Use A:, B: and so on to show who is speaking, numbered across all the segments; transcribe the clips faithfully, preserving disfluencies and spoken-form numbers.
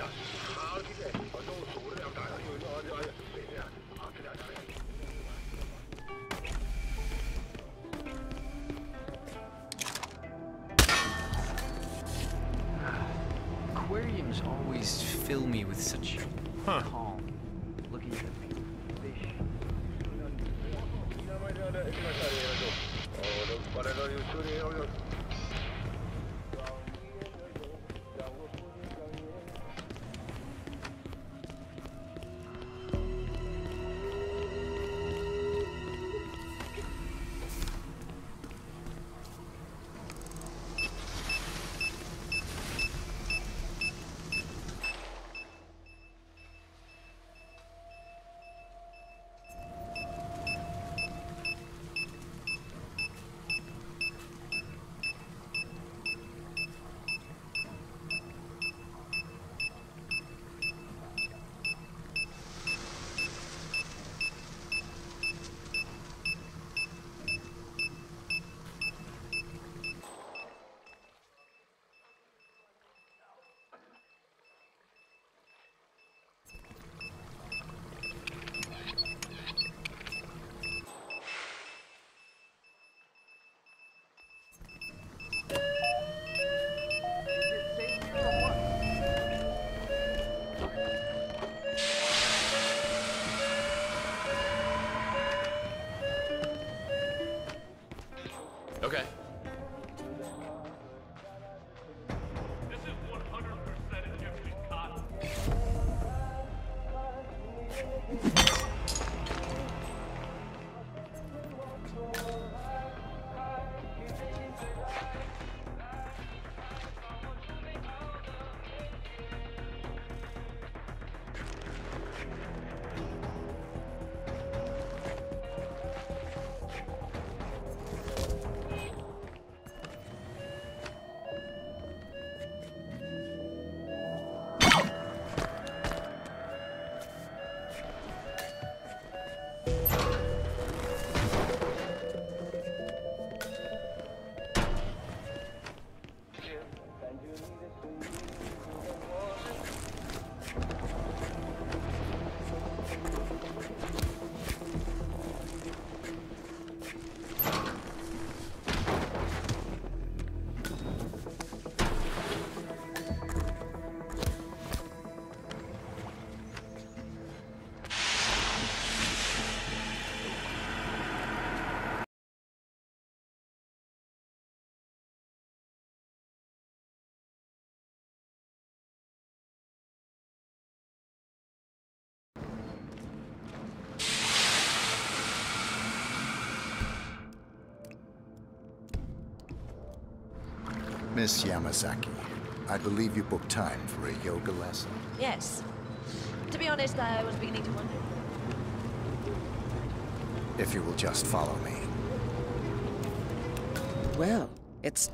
A: Aquariums always fill me with such
B: Huh.
A: calm. Looking at the fish.
B: Okay.
C: This is one hundred percent Egyptian cotton.
D: Miss Yamasaki, I believe you booked time for a yoga lesson.
E: Yes. To be honest, I was beginning to wonder.
D: If you will just follow me.
F: Well, it's...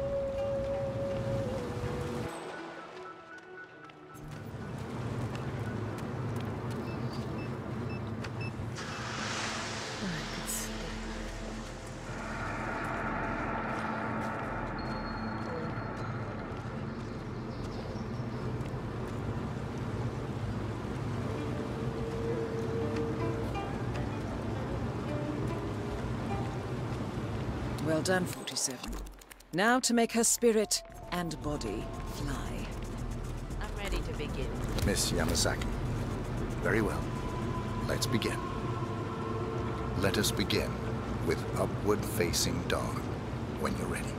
F: Well done, forty-seven. Now to make her spirit and body fly.
E: I'm ready to begin.
D: Miss Yamasaki. Very well. Let's begin. Let us begin with Upward Facing Dog when you're ready.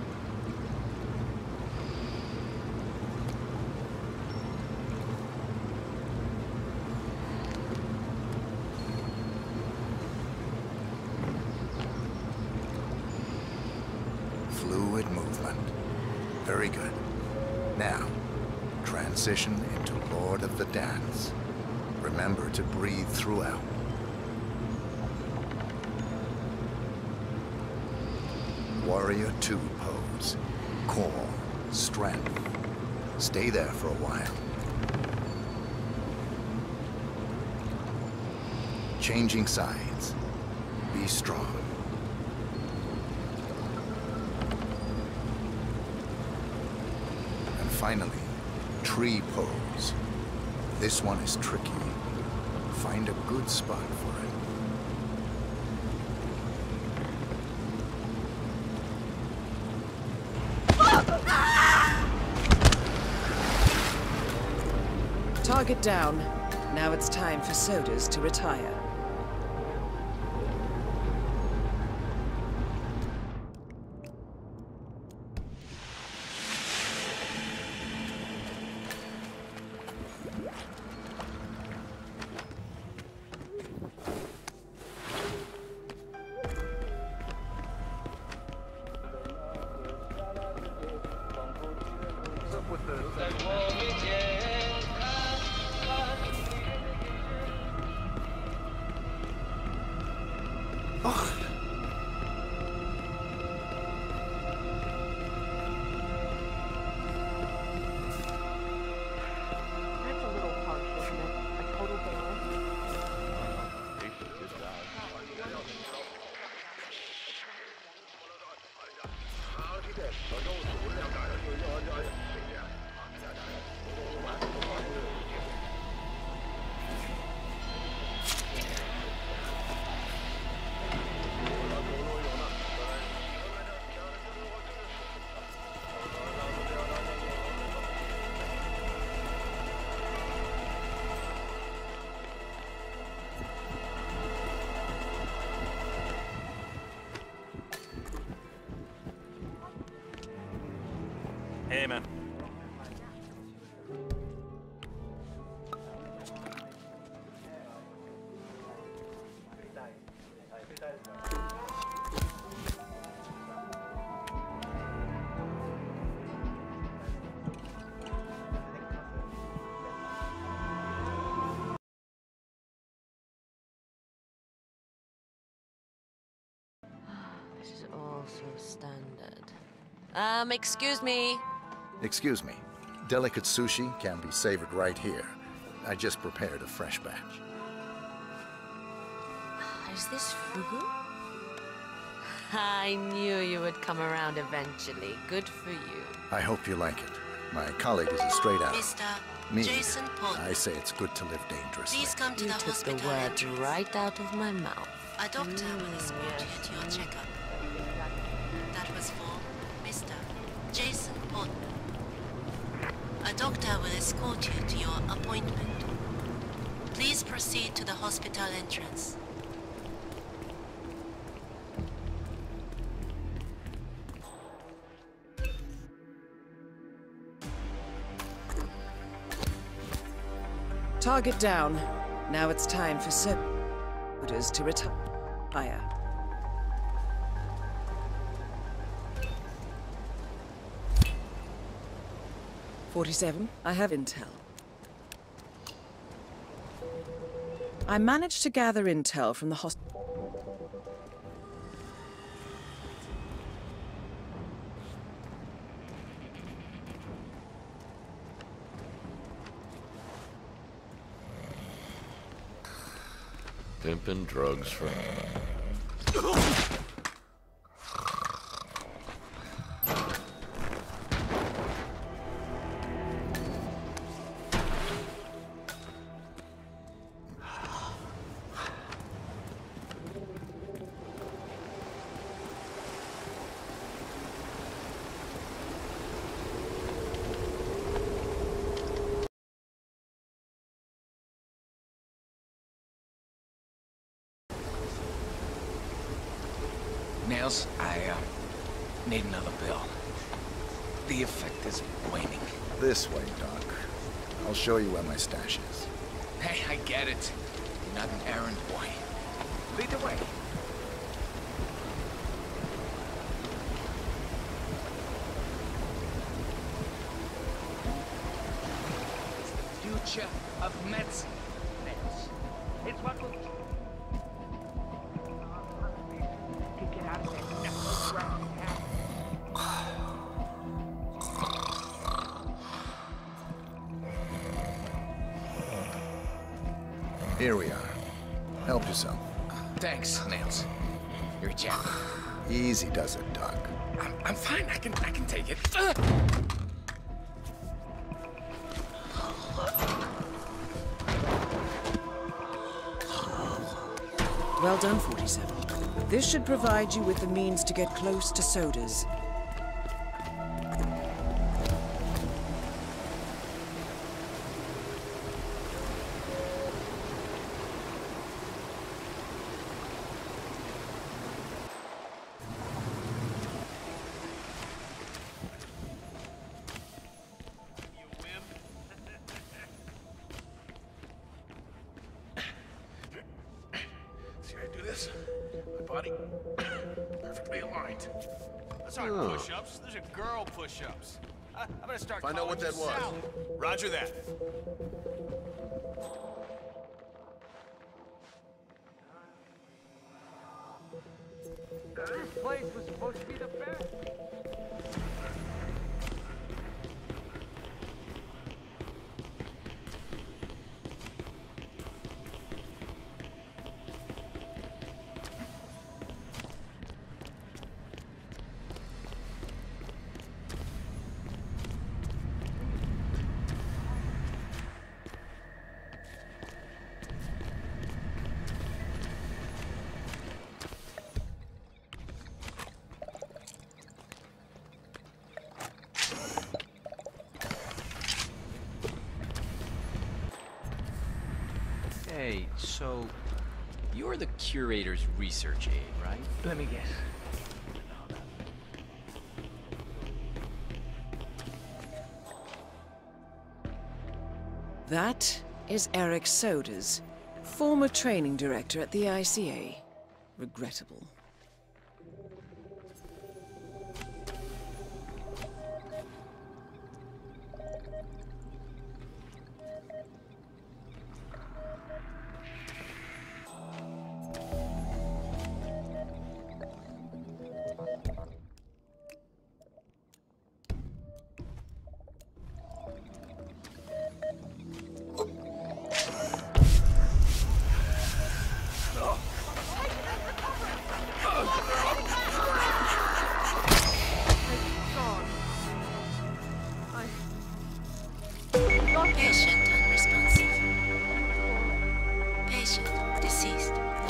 D: Fluid movement. Very good. Now, transition into Lord of the Dance. Remember to breathe throughout. Warrior two pose. Core, strength. Stay there for a while. Changing sides. Be strong. And finally, tree pose. This one is tricky. Find a good spot for it.
F: Target down. Now it's time for Sodas to retire.
G: Hey, man.
E: This is all so standard. Um, excuse me.
D: Excuse me. Delicate sushi can be savored right here. I just prepared a fresh batch.
E: Is this fugu? I knew you would come around eventually. Good for you.
D: I hope you like it. My colleague is a straight out.
H: Mister
D: Me.
H: Jason Portman.
D: I say it's good to live dangerously.
H: Please come to
E: You
H: the
E: took the
H: hospital
E: words
H: entrance.
E: right out of my mouth.
H: A doctor will escort you to your checkup. That was for Mister Jason Portman. A doctor will escort you to your appointment. Please proceed to the hospital entrance.
F: Target down. Now it's time for Sodas to retire. forty-seven, I have intel. I managed to gather intel from the hospital.
B: Pimpin' drugs for...
A: Nails, I, uh, need another bill. The effect is waning.
D: This way, Doc. I'll show you where my stash is.
A: Hey, I get it. You're not an errand boy. Lead the way. It's the future of medicine. Nails. It's what will...
D: Here we are. Help yourself.
A: Thanks, Nails. You're a champ.
D: Easy does it, Doc.
A: I'm, I'm fine. I can, I can take it. Ugh!
F: Well done, forty-seven. This should provide you with the means to get close to Sodas.
B: Perfectly aligned.
C: Those aren't push-ups. Those are girl push-ups. I, I'm gonna start
B: Find out what
C: calling
B: that
C: you
B: was.
C: Sal.
B: Roger that.
C: This place was supposed to be the best.
G: Hey, so you're the curator's research aide, right?
A: Let me guess.
F: That is Eric Sodas, former training director at the I C A. Regrettable.
H: Patient unresponsive. Patient deceased.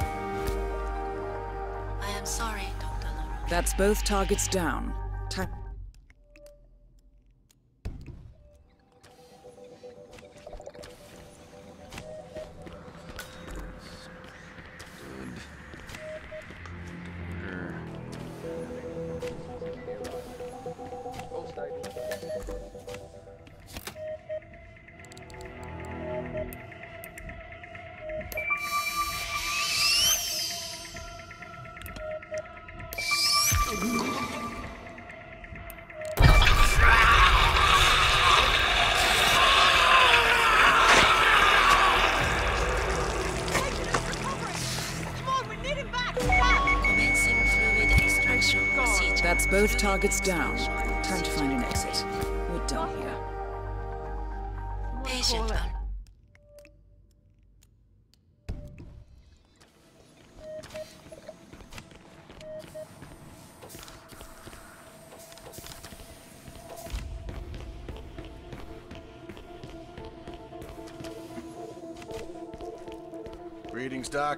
H: I am sorry, Doctor LaRoche.
F: That's both targets down. Time.
H: Commencing fluid extraction procedure.
F: That's both targets down. Time to find an exit. We're done here.
H: Patient un-
B: Greetings, Doc.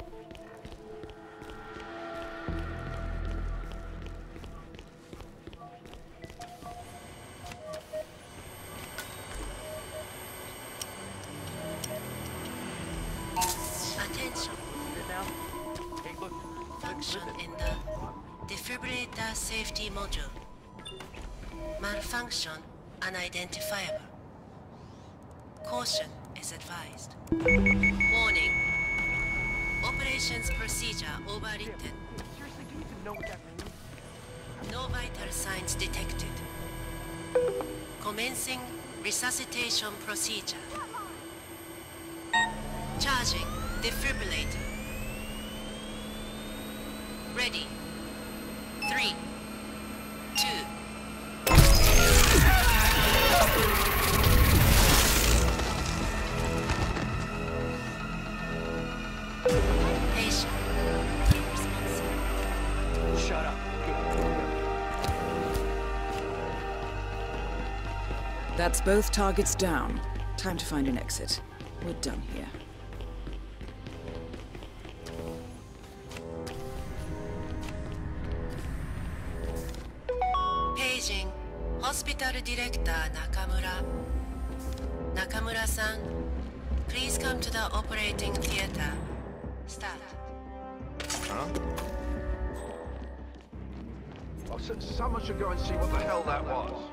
H: Attention.
C: Hey, look.
H: Function in the defibrillator safety module. Malfunction unidentifiable. Caution is advised. Warning. Operations procedure overwritten.
C: Seriously, do you even know what that means?
H: No vital signs detected. Commencing resuscitation procedure. Charging defibrillator. Ready. Three. Two. Patient. Responsive.
C: Shut up.
F: That's both targets down. Time to find an exit. We're done here.
H: Nakamura. Nakamura-san, please come to the operating theater. Start.
I: Huh? Oh, so someone should go and see what the hell that was.